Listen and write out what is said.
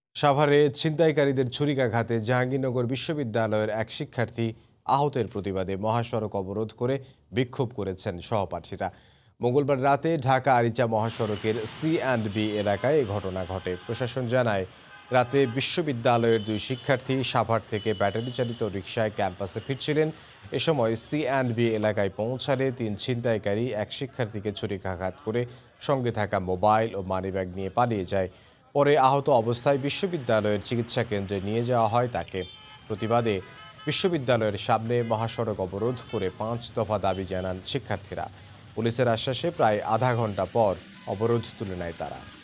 সাভারে ছিনতাইকারীদের ছুরিকাঘাতে জাহাঙ্গীরনগর বিশ্ববিদ্যালয়ের এক শিক্ষার্থী আহতের প্রতিবাদে মহাসড়ক অবরোধ করে বিক্ষোভ করেছেন সহপাঠীরা। মঙ্গলবার রাতে ঢাকা আরিচা মহাসড়কের C&B এলাকায় এ ঘটনা ঘটে। প্রশাসন জানায়, রাতে বিশ্ববিদ্যালয়ের দুই শিক্ষার্থী সাভার থেকে ব্যাটারি চালিত রিকশায় ক্যাম্পাসে ফিরছিলেন। এ সময় C&B এলাকায় পৌঁছালে তিন ছিনতাইকারী এক শিক্ষার্থীকে ছুরিকাঘাত করে সঙ্গে থাকা মোবাইল ও মানিব্যাগ নিয়ে পালিয়ে যায়। পরে আহত অবস্থায় বিশ্ববিদ্যালয়ের চিকিৎসা কেন্দ্রে নিয়ে যাওয়া হয় তাকে। প্রতিবাদে বিশ্ববিদ্যালয়ের সামনে মহাসড়ক অবরোধ করে 5 দফা দাবি জানান শিক্ষার্থীরা। পুলিশের আশ্বাসে প্রায় আধা ঘন্টা পর অবরোধ তুলে নেয় তারা।